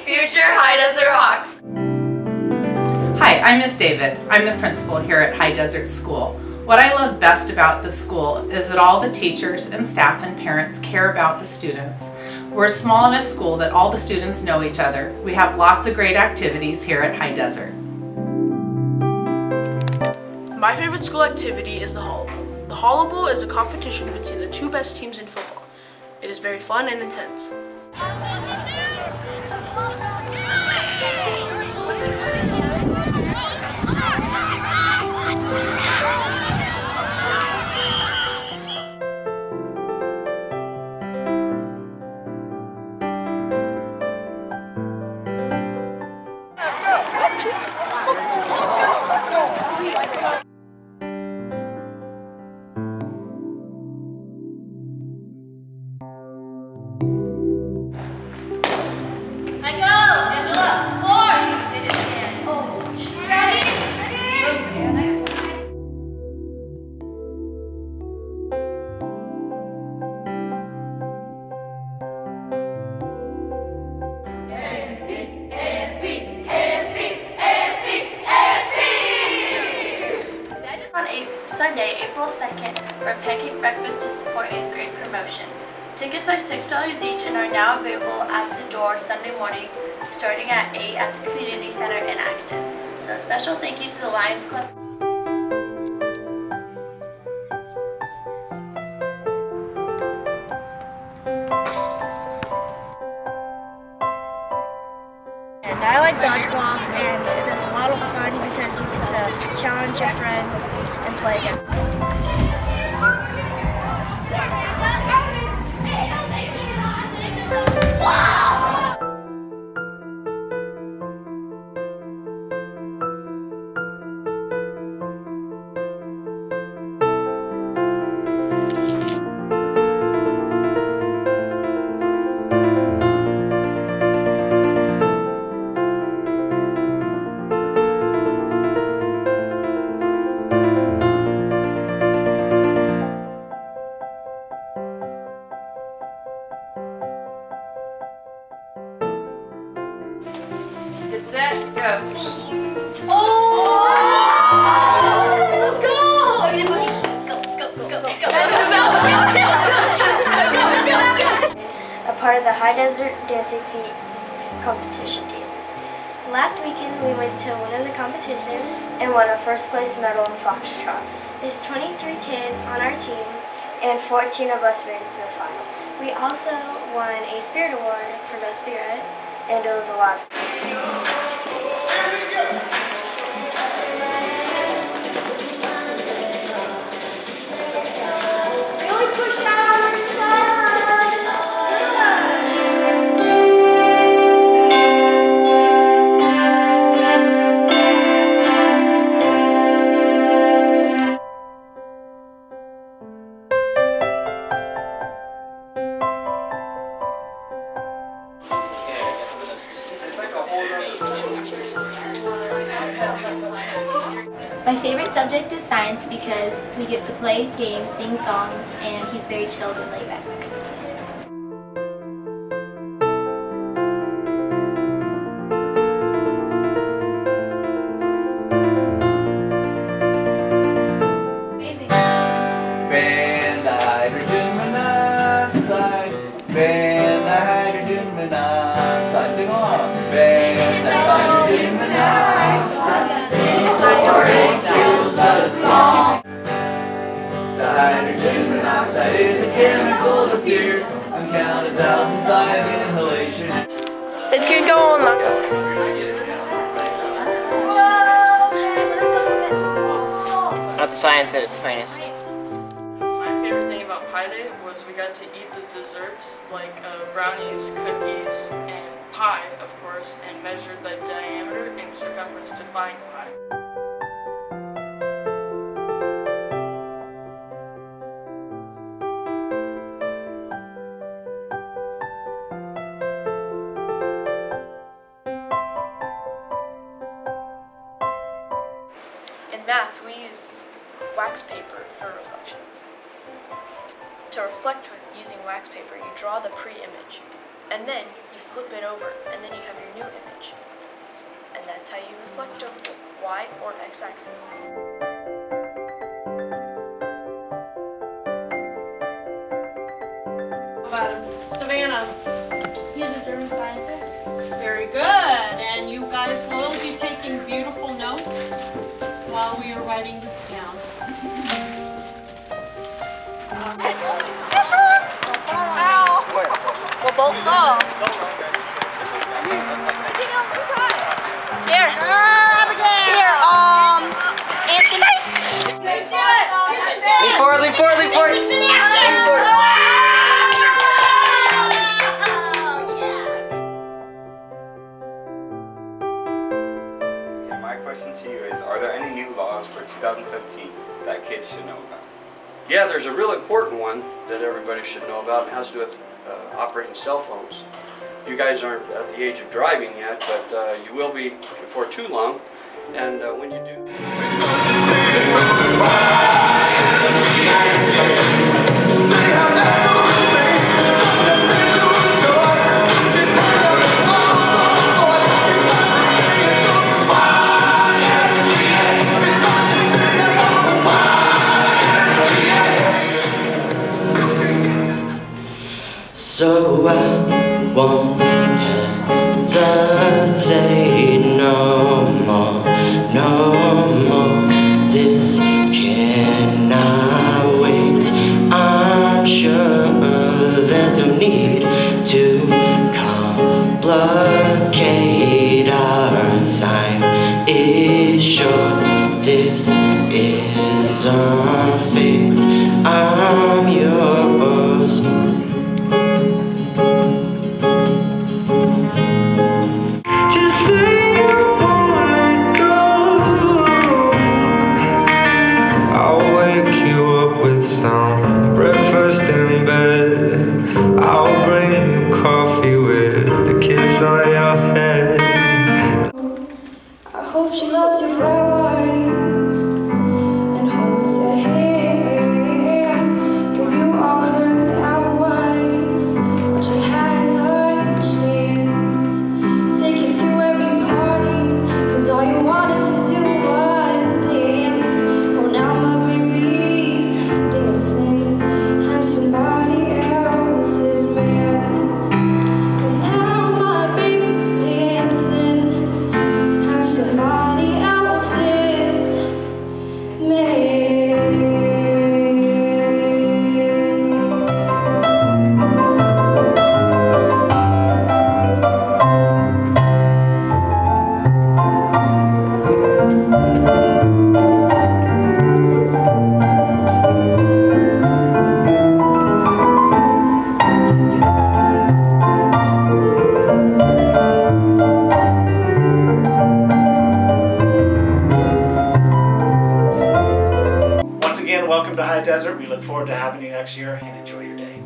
Future High Desert Hawks! Hi, I'm Ms. David. I'm the principal here at High Desert School. What I love best about the school is that all the teachers and staff and parents care about the students. We're a small enough school that all the students know each other. We have lots of great activities here at High Desert. My favorite school activity is the Hollow Bowl. The Hollow Bowl is a competition between the two best teams in football. It is very fun and intense. Sunday, April 2nd, for a pancake breakfast to support 8th grade promotion. Tickets are $6 each and are now available at the door Sunday morning, starting at 8 at the Community Center in Acton. So a special thank you to the Lions Club. And I like dodgeball, and it's a lot of fun because you get to challenge your friends and play against them. Get set, go. Oh! Let's go! A part of the High Desert Dancing Feet competition team. Last weekend we went to one of the competitions and won a first place medal in foxtrot. There's 23 kids on our team and 14 of us made it to the finals. We also won a Spirit Award for Best Spirit, and it was a lot of fun. My favorite subject is science because we get to play games, sing songs, and he's very chilled and laid back. Ban the hydrogen monoxide, ban the hydrogen monoxide, sing along. Ban the hydrogen monoxide. The hydrogen monoxide is a chemical to fear. Uncounted thousands die of inhalation. It can go on like That's science at its finest. My favorite thing about Pi Day was we got to eat the desserts like brownies, cookies, and pie, of course, and measured the diameter and circumference to find pi. In math, we use wax paper for reflections. To reflect with using wax paper, you draw the pre-image. And then you flip it over, and then you have your new image. And that's how you reflect over the Y or X axis. About him. Savannah. He's a German scientist. Very good. And you guys will be taking beautiful notes while we are writing this down. We'll both fall. Here. Here, Anthony. Lean forward, lean forward, lean forward. Lean forward. Okay, my question to you is, are there any new laws for 2017 that kids should know about? Yeah, there's a real important one that everybody should know about, and it has to do with operating cell phones. You guys aren't at the age of driving yet, but you will be before too long, and when you do... So I won't hesitate no more, no more. This cannot wait. I'm sure there's no need to complicate. Our time is short. This is our fate. I'm yours. Breakfast in bed, I'll bring you coffee with the kiss on your head. I hope she loves your flowers and holds your hand. Give you all her hours, but she has a chance. Take you to every party, 'cause all you wanted to do was dance. Oh, now my baby's dancing as somebody else's man. And now my baby's dancing as somebody else's man. Once again, welcome to High Desert. We look forward to having you next year, and enjoy your day.